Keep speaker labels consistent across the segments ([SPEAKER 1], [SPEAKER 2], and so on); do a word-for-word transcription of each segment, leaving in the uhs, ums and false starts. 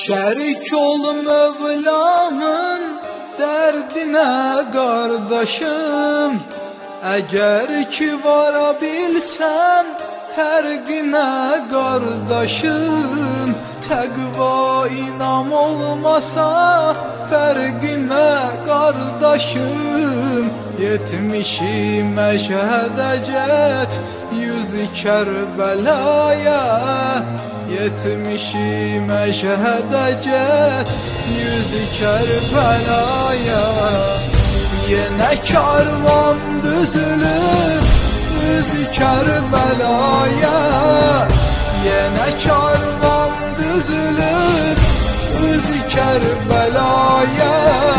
[SPEAKER 1] Şerik ol Mevlamın derdine kardeşim, eğer ki varabilsen tergine kardeşim. Tekva inam olmasa fergine kardeşim. Yetmişim meşhedecet yüz Kerbelaya, yetmişim meşhedecet yüz Kerbelaya. Yine karvan düzülür yüz Kerbelaya, yine karvan düzülür yüz Kerbelaya.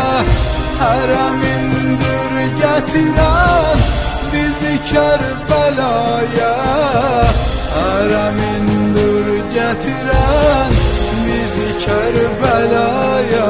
[SPEAKER 1] Haremindir getiren bizi Kerbelaya, haremindir getiren bizi Kerbelaya.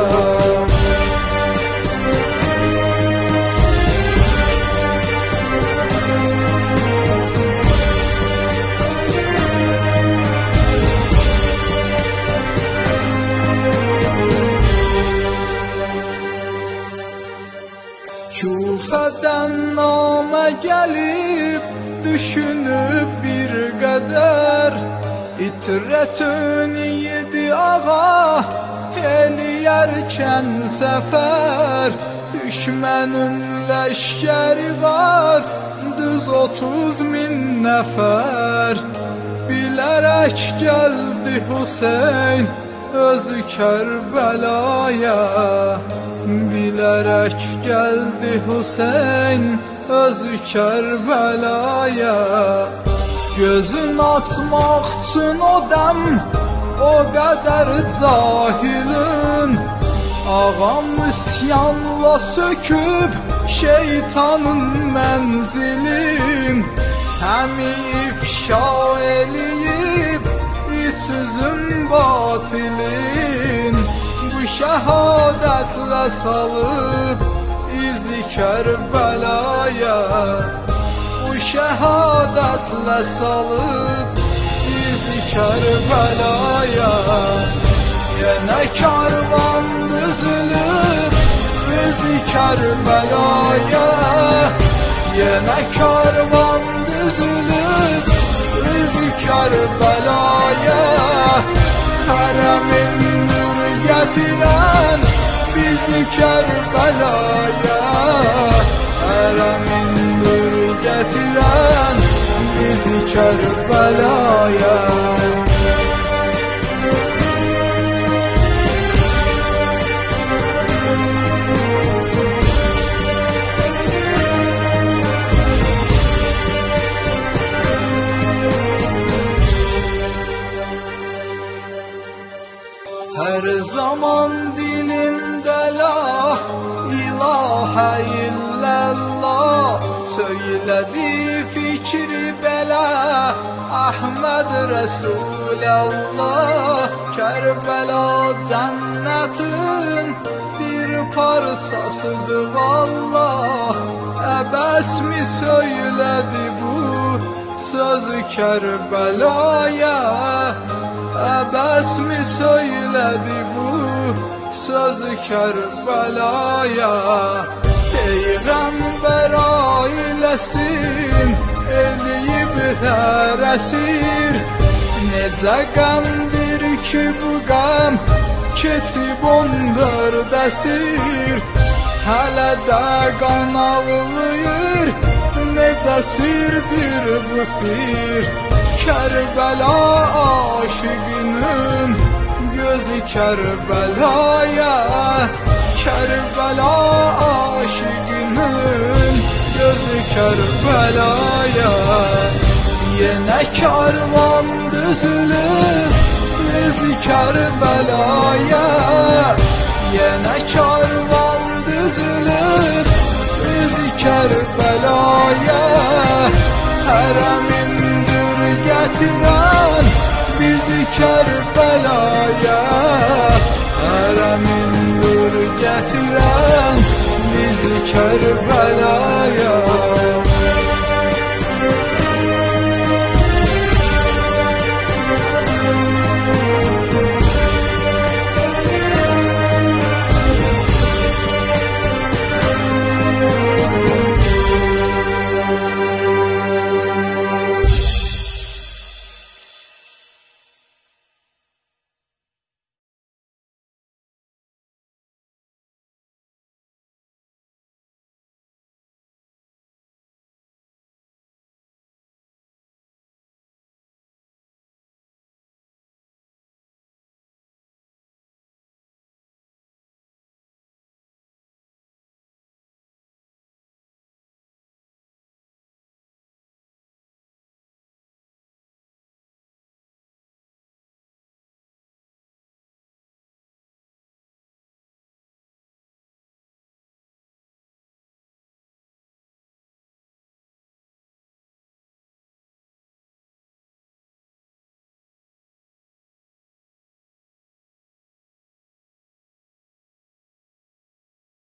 [SPEAKER 1] Küfeden name gelip düşünüp bir kadar, İtretün yedi ağa eliyerken sefer. Düşmanın leşkeri var düz otuz min nefer. Bilerek geldi Hüseyin özü Kerbelaya, bilerek geldi Hüseyin özü Kerbelaya. Gözün atmak için o dem o kadar cahilin, ağam isyanla söküp şeytanın menzilin. Hem ifşa eleyip iç üzüm batilin, bu şehadetle salıp izi Kerbelaya, bu şehadetle salıp izi Kerbelaya. Yine karvan düzülür izi Kerbelaya, yine karvan düzülür izi Kerbelaya. Haremindir getiren bizi Kerbelaya, haremindir getiren bizi Kerbelaya. Her zaman dilinde la ilahe illallah söyledi fikri bela Ahmed Resulallah. Kerbela cennetin bir parçasıdır vallah. Ebes mi söyledi bu sözü Kerbelaya, ebes mi söyledi bu sözü Kerbelaya. Peygamber ailesin eleyip her esir, nece gamdir ki bu gam ketib ondur desir. Hele de kan ağlıyır, nece sirdir bu sir. Kerbela aşıkının gözü Kerbelaya, Kerbela aşıkının gözü Kerbelaya. Yine karvan düzülür bizi Kerbelaya, yine karvan düzülür bizi Kerbelaya. Haremindir getiren bizi Kerbelaya, haremindir getiren bizi Kerbelaya.